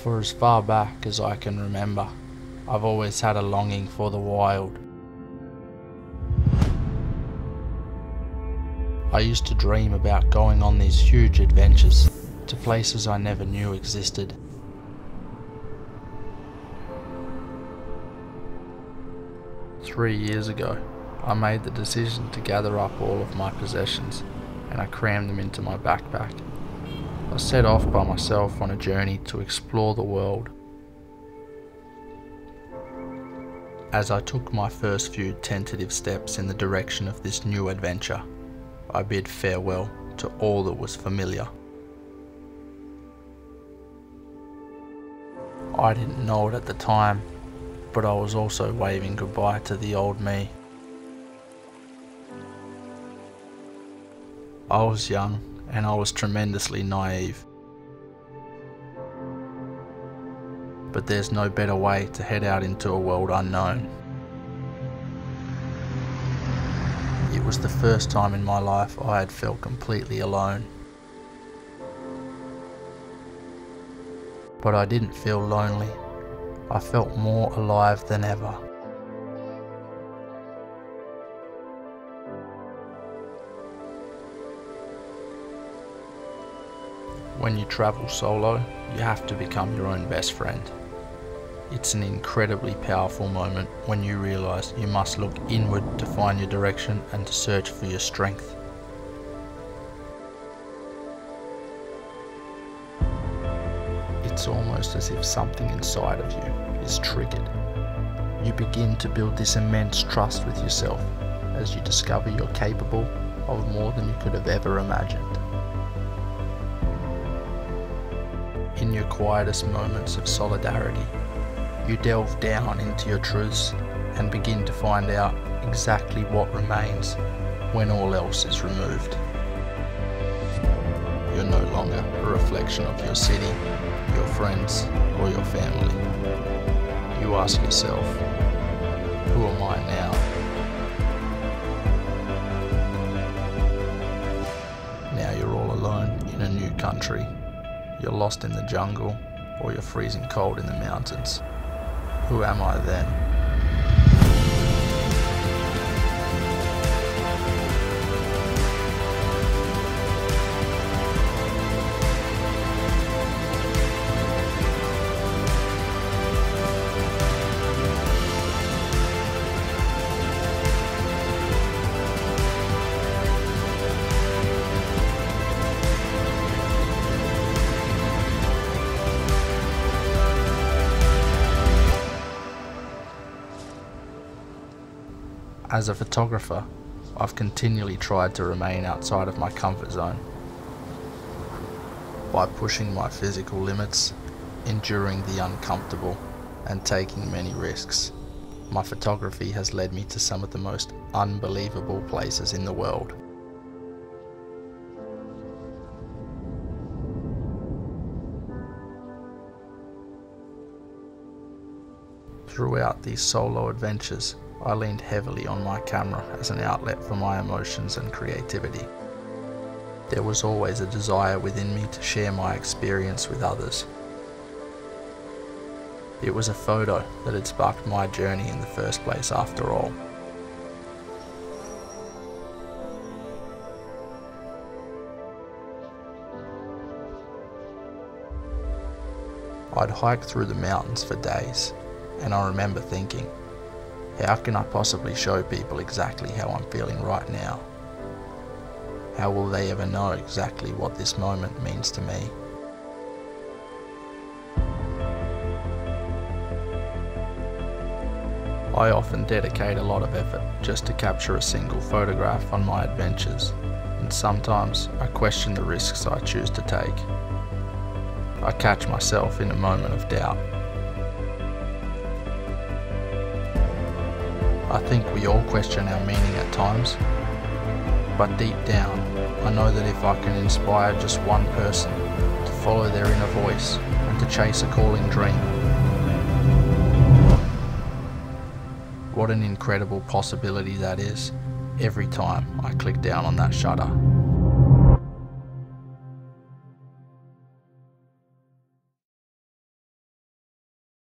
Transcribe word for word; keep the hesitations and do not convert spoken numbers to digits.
For as far back as I can remember, I've always had a longing for the wild. I used to dream about going on these huge adventures to places I never knew existed. Three years ago, I made the decision to gather up all of my possessions and I crammed them into my backpack. I set off by myself on a journey to explore the world. As I took my first few tentative steps in the direction of this new adventure, I bid farewell to all that was familiar. I didn't know it at the time, but I was also waving goodbye to the old me. I was young and I was tremendously naive. But there's no better way to head out into a world unknown. It was the first time in my life I had felt completely alone. But I didn't feel lonely. I felt more alive than ever. When you travel solo, you have to become your own best friend. It's an incredibly powerful moment when you realise you must look inward to find your direction and to search for your strength. It's almost as if something inside of you is triggered. You begin to build this immense trust with yourself as you discover you're capable of more than you could have ever imagined. In your quietest moments of solidarity, you delve down into your truths and begin to find out exactly what remains when all else is removed. You're no longer a reflection of your city, your friends, or your family. You ask yourself, who am I now? Now you're all alone in a new country. You're lost in the jungle, or you're freezing cold in the mountains. Who am I then? As a photographer, I've continually tried to remain outside of my comfort zone. By pushing my physical limits, enduring the uncomfortable, and taking many risks, my photography has led me to some of the most unbelievable places in the world. Throughout these solo adventures, I leaned heavily on my camera as an outlet for my emotions and creativity. There was always a desire within me to share my experience with others. It was a photo that had sparked my journey in the first place after all. I'd hike through the mountains for days, and I remember thinking, how can I possibly show people exactly how I'm feeling right now? How will they ever know exactly what this moment means to me? I often dedicate a lot of effort just to capture a single photograph on my adventures, and sometimes I question the risks I choose to take. I catch myself in a moment of doubt. I think we all question our meaning at times, but deep down, I know that if I can inspire just one person to follow their inner voice and to chase a calling dream, what an incredible possibility that is every time I click down on that shutter.